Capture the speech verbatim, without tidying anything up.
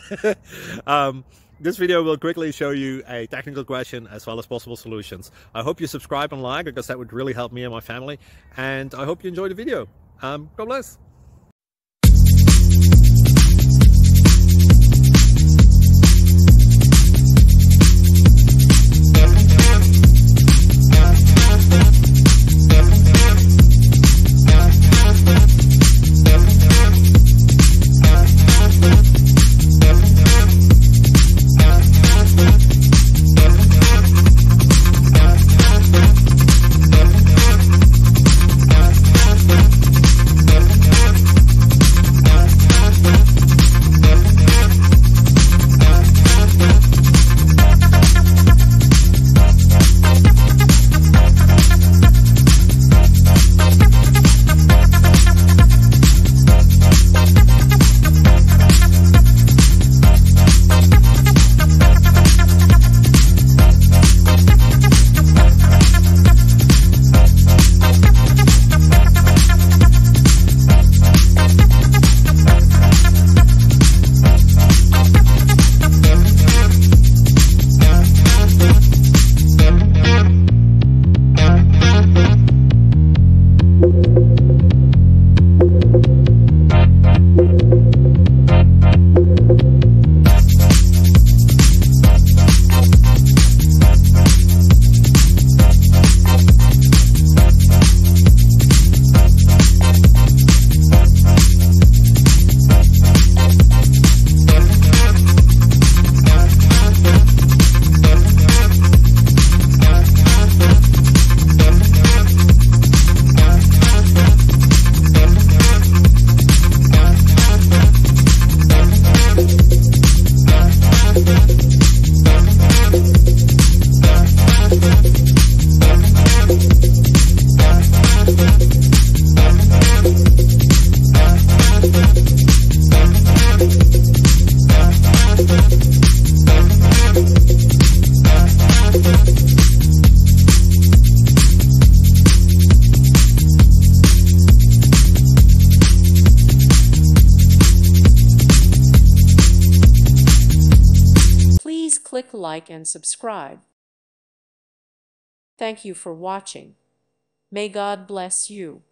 um, this video will quickly show you a technical question as well as possible solutions. I hope you subscribe and like, because that would really help me and my family. And I hope you enjoy the video. Um, God bless. Please click like and subscribe. Thank you for watching. May God bless you.